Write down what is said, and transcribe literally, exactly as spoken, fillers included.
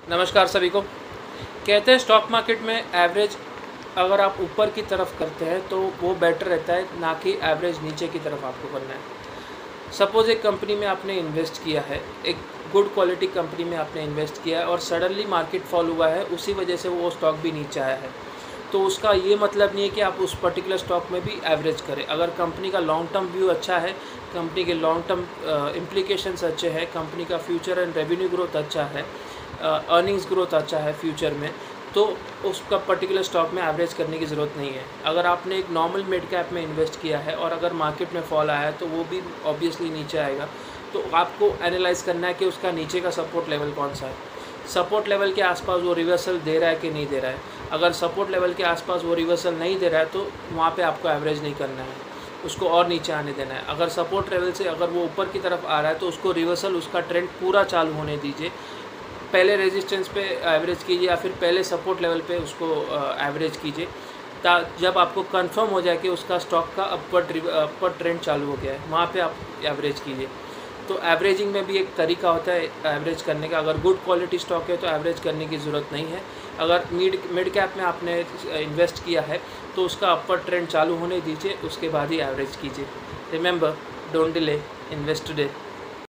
नमस्कार सभी को। कहते हैं स्टॉक मार्केट में एवरेज अगर आप ऊपर की तरफ करते हैं तो वो बेटर रहता है, ना कि एवरेज नीचे की तरफ आपको करना है। सपोज़ एक कंपनी में आपने इन्वेस्ट किया है, एक गुड क्वालिटी कंपनी में आपने इन्वेस्ट किया है और सडनली मार्केट फॉल हुआ है, उसी वजह से वो स्टॉक भी नीचे आया है। तो उसका ये मतलब नहीं है कि आप उस पर्टिकुलर स्टॉक में भी एवरेज करें। अगर कंपनी का लॉन्ग टर्म व्यू अच्छा है, कंपनी के लॉन्ग टर्म इम्प्लीकेशंस अच्छे हैं, कंपनी का फ्यूचर एंड रेवेन्यू ग्रोथ अच्छा है, अर्निंग्स ग्रोथ अच्छा है फ्यूचर में, तो उसका पर्टिकुलर स्टॉक में एवरेज करने की ज़रूरत नहीं है। अगर आपने एक नॉर्मल मिड कैप में इन्वेस्ट किया है और अगर मार्केट में फॉल आया है तो वो भी ऑब्वियसली नीचे आएगा। तो आपको एनालाइज करना है कि उसका नीचे का सपोर्ट लेवल कौन सा है, सपोर्ट लेवल के आसपास वो रिवर्सल दे रहा है कि नहीं दे रहा है। अगर सपोर्ट लेवल के आसपास वो रिवर्सल नहीं दे रहा है तो वहाँ पे आपको एवरेज नहीं करना है, उसको और नीचे आने देना है। अगर सपोर्ट लेवल से अगर वो ऊपर की तरफ आ रहा है तो उसको रिवर्सल, उसका ट्रेंड पूरा चालू होने दीजिए। पहले रेजिस्टेंस पे एवरेज कीजिए या फिर पहले सपोर्ट लेवल पे उसको एवरेज कीजिए, ता जब आपको कंफर्म हो जाए कि उसका स्टॉक का अपवर्ड अपवर्ड ट्रेंड चालू हो गया है, वहाँ पे आप एवरेज कीजिए। तो एवरेजिंग में भी एक तरीका होता है एवरेज करने का। अगर गुड क्वालिटी स्टॉक है तो एवरेज करने की ज़रूरत नहीं है। अगर मिड मिड कैप में आपने इन्वेस्ट किया है तो उसका अपवर्ड ट्रेंड चालू होने दीजिए, उसके बाद ही एवरेज कीजिए। Remember, don't delay, invest today.